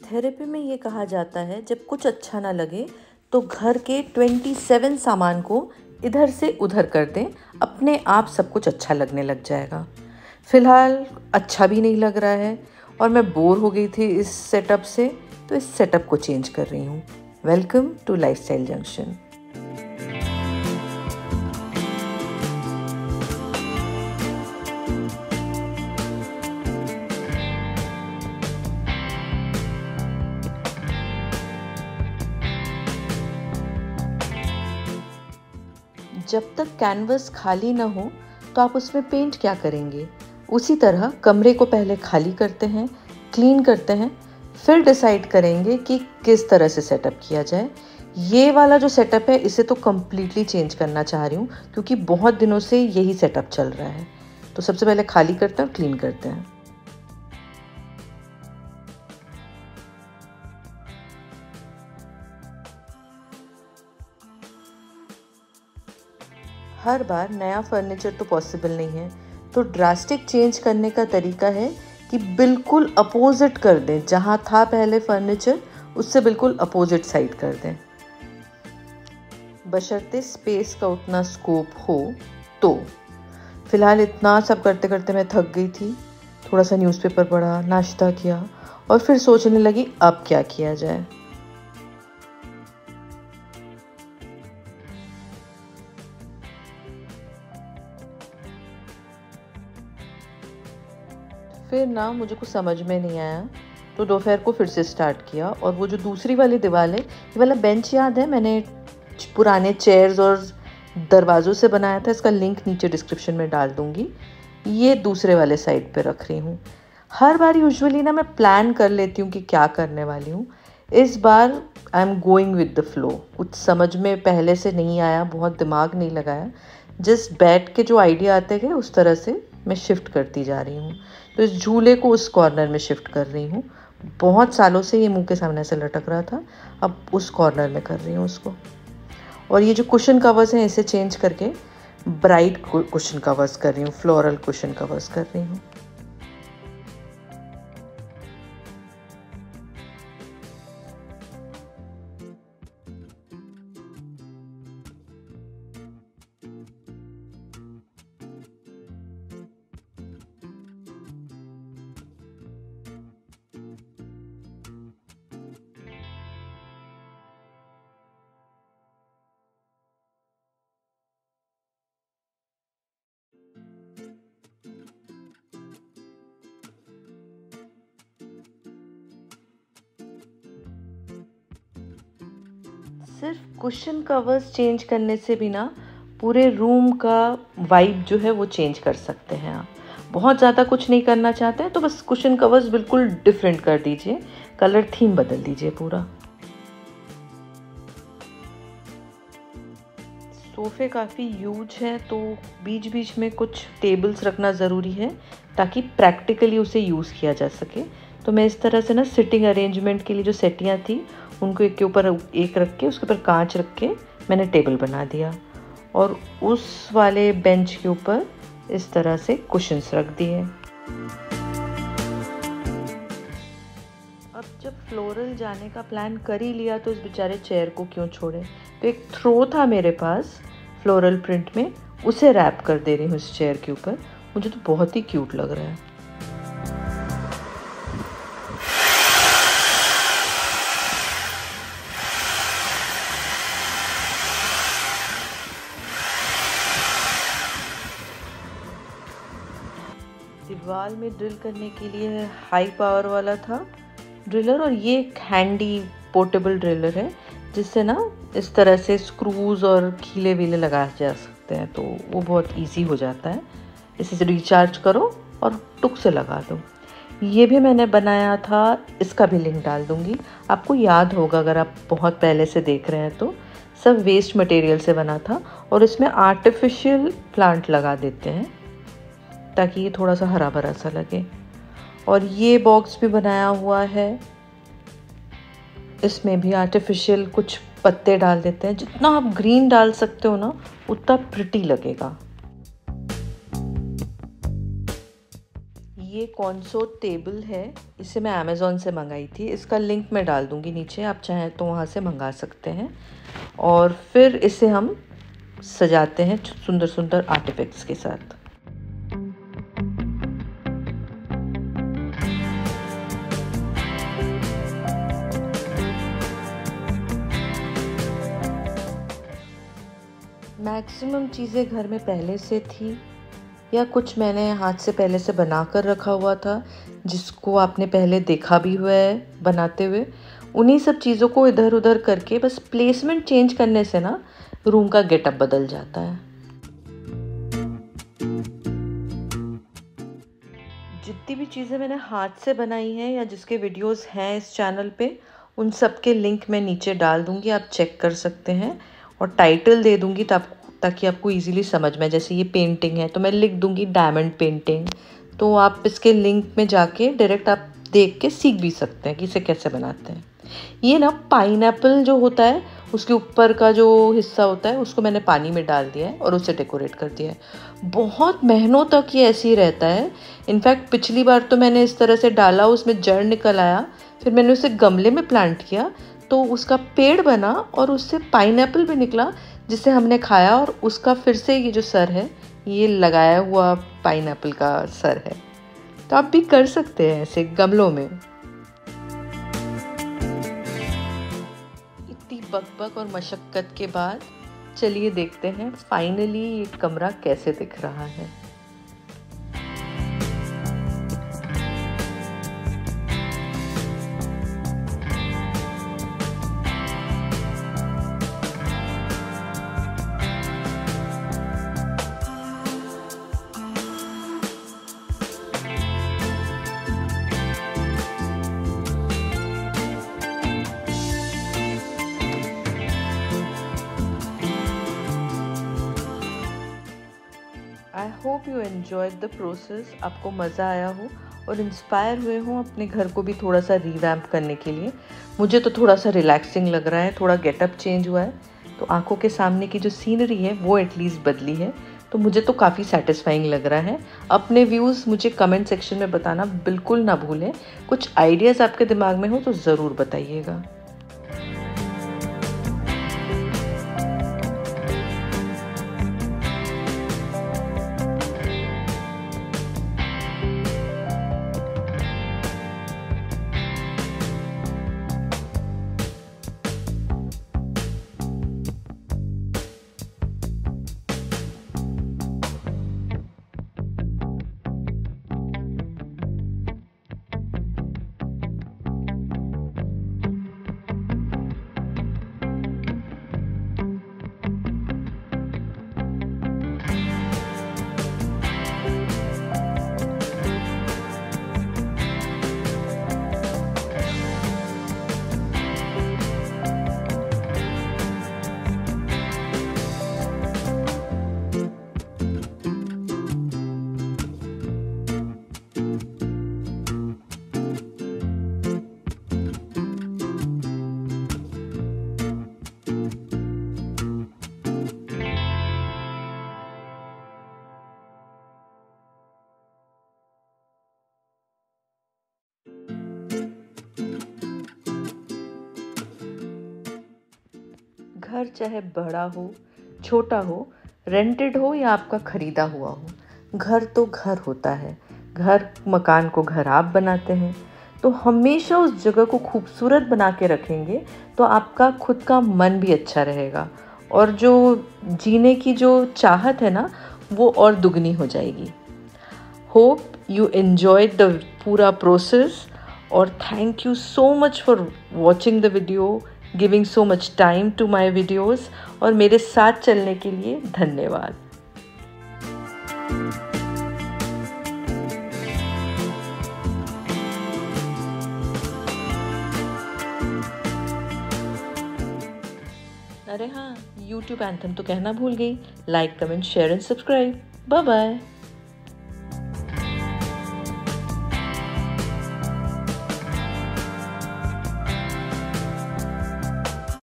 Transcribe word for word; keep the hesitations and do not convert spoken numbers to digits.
Therapy में ये कहा जाता है जब कुछ अच्छा ना लगे तो घर के सत्ताईस सामान को इधर से उधर कर दें, अपने आप सब कुछ अच्छा लगने लग जाएगा। फ़िलहाल अच्छा भी नहीं लग रहा है और मैं बोर हो गई थी इस सेटअप से, तो इस सेटअप को चेंज कर रही हूँ। Welcome to lifestyle junction. जब तक कैनवस खाली ना हो तो आप उसमें पेंट क्या करेंगे? उसी तरह कमरे को पहले खाली करते हैं, क्लीन करते हैं, फिर डिसाइड करेंगे कि किस तरह से सेटअप किया जाए। ये वाला जो सेटअप है इसे तो कम्प्लीटली चेंज करना चाह रही हूँ क्योंकि बहुत दिनों से यही सेटअप चल रहा है। तो सबसे पहले खाली करते हैं और क्लीन करते हैं। हर बार नया फर्नीचर तो पॉसिबल नहीं है, तो ड्रास्टिक चेंज करने का तरीका है कि बिल्कुल अपोजिट कर दें। जहाँ था पहले फर्नीचर उससे बिल्कुल अपोजिट साइड कर दें, बशर्ते स्पेस का उतना स्कोप हो तो। फिलहाल इतना सब करते करते मैं थक गई थी। थोड़ा सा न्यूज़पेपर पढ़ा, नाश्ता किया और फिर सोचने लगी अब क्या किया जाए। फिर ना मुझे कुछ समझ में नहीं आया, तो दोपहर को फिर से स्टार्ट किया। और वो जो दूसरी वाली दीवार है, ये वाला बेंच याद है, मैंने पुराने चेयर्स और दरवाज़ों से बनाया था। इसका लिंक नीचे डिस्क्रिप्शन में डाल दूँगी। ये दूसरे वाले साइड पे रख रही हूँ। हर बार यूजुअली ना मैं प्लान कर लेती हूँ कि क्या करने वाली हूँ। इस बार I am going with the flow. कुछ समझ में पहले से नहीं आया, बहुत दिमाग नहीं लगाया, जस्ट बैठ के जो आइडिया आते गए उस तरह से मैं शिफ्ट करती जा रही हूँ। तो इस झूले को उस कॉर्नर में शिफ्ट कर रही हूँ। बहुत सालों से ये मुंह के सामने से लटक रहा था, अब उस कॉर्नर में कर रही हूँ उसको। और ये जो कुशन कवर्स हैं इसे चेंज करके ब्राइट कुशन कवर्स कर रही हूँ, फ्लोरल कुशन कवर्स कर रही हूँ। सिर्फ कुशन कवर्स चेंज करने से भी ना पूरे रूम का वाइब जो है वो चेंज कर सकते हैं आप। बहुत ज़्यादा कुछ नहीं करना चाहते हैं तो बस कुशन कवर्स बिल्कुल डिफरेंट कर दीजिए, कलर थीम बदल दीजिए पूरा। सोफ़े काफ़ी ह्यूज है तो बीच बीच में कुछ टेबल्स रखना ज़रूरी है ताकि प्रैक्टिकली उसे यूज़ किया जा सके। तो मैं इस तरह से ना सिटिंग अरेंजमेंट के लिए जो सेटियाँ थी उनको एक के ऊपर एक रख के उसके ऊपर कांच रख के मैंने टेबल बना दिया और उस वाले बेंच के ऊपर इस तरह से कुशन्स रख दिए। अब जब फ्लोरल जाने का प्लान कर ही लिया तो इस बेचारे चेयर को क्यों छोड़े। तो एक थ्रो था मेरे पास फ्लोरल प्रिंट में, उसे रैप कर दे रही हूँ इस चेयर के ऊपर। मुझे तो बहुत ही क्यूट लग रहा है। दीवार में ड्रिल करने के लिए हाई पावर वाला था ड्रिलर, और ये एक हैंडी पोर्टेबल ड्रिलर है जिससे ना इस तरह से स्क्रूज और खीले वीले लगाए जा सकते हैं, तो वो बहुत इजी हो जाता है। इसे रिचार्ज करो और टुक से लगा दो। ये भी मैंने बनाया था, इसका भी लिंक डाल दूँगी। आपको याद होगा अगर आप बहुत पहले से देख रहे हैं तो, सब वेस्ट मटेरियल से बना था और इसमें आर्टिफिशियल प्लांट लगा देते हैं ताकि ये थोड़ा सा हरा भरा सा लगे। और ये बॉक्स भी बनाया हुआ है, इसमें भी आर्टिफिशियल कुछ पत्ते डाल देते हैं। जितना आप ग्रीन डाल सकते हो ना उतना प्रिटी लगेगा। ये कॉन्सो टेबल है, इसे मैं अमेज़ॉन से मंगाई थी। इसका लिंक मैं डाल दूँगी नीचे, आप चाहें तो वहाँ से मंगा सकते हैं। और फिर इसे हम सजाते हैं सुंदर सुंदर आर्टिफैक्ट्स के साथ। मैक्सिमम चीज़ें घर में पहले से थी या कुछ मैंने हाथ से पहले से बना कर रखा हुआ था, जिसको आपने पहले देखा भी हुआ है बनाते हुए। उन्हीं सब चीज़ों को इधर उधर करके बस प्लेसमेंट चेंज करने से ना रूम का गेटअप बदल जाता है। जितनी भी चीज़ें मैंने हाथ से बनाई हैं या जिसके वीडियोस हैं इस चैनल पे, उन सब के लिंक मैं नीचे डाल दूँगी, आप चेक कर सकते हैं। और टाइटल दे दूँगी ताकि आपको इजीली समझ में। जैसे ये पेंटिंग है तो मैं लिख दूँगी डायमंड पेंटिंग, तो आप इसके लिंक में जाके डायरेक्ट आप देख के सीख भी सकते हैं कि इसे कैसे बनाते हैं। ये ना पाइनएप्पल जो होता है उसके ऊपर का जो हिस्सा होता है उसको मैंने पानी में डाल दिया है और उसे डेकोरेट कर दिया है। बहुत महीनों तक ये ऐसे ही रहता है। इनफैक्ट पिछली बार तो मैंने इस तरह से डाला, उसमें जड़ निकल आया, फिर मैंने उसे गमले में प्लांट किया तो उसका पेड़ बना और उससे पाइनएप्पल भी निकला जिसे हमने खाया। और उसका फिर से ये जो सर है ये लगाया हुआ पाइनएप्पल का सर है। तो आप भी कर सकते हैं ऐसे गमलों में। इतनी बकबक और मशक्कत के बाद चलिए देखते हैं फाइनली ये कमरा कैसे दिख रहा है। I hope you enjoyed the process. आपको मज़ा आया हो और इंस्पायर हुए हो अपने घर को भी थोड़ा सा रिवैम्प करने के लिए। मुझे तो थोड़ा सा रिलैक्सिंग लग रहा है, थोड़ा गेटअप चेंज हुआ है, तो आंखों के सामने की जो सीनरी है वो एटलीस्ट बदली है, तो मुझे तो काफ़ी सेटिस्फाइंग लग रहा है। अपने व्यूज़ मुझे कमेंट सेक्शन में बताना बिल्कुल ना भूलें। कुछ आइडियाज़ आपके दिमाग में हो तो ज़रूर बताइएगा। घर चाहे बड़ा हो, छोटा हो, रेंटेड हो या आपका खरीदा हुआ हो, घर तो घर होता है। घर मकान को घर आप बनाते हैं, तो हमेशा उस जगह को खूबसूरत बना के रखेंगे तो आपका खुद का मन भी अच्छा रहेगा और जो जीने की जो चाहत है ना वो और दुगनी हो जाएगी। होप यू एन्जॉयड द पूरा प्रोसेस और thank you so much for watching the video, giving so much time to my videos और मेरे साथ चलने के लिए धन्यवाद। अरे हाँ, यूट्यूब एंथम तो कहना भूल गई। Like, comment, share and subscribe. Bye bye.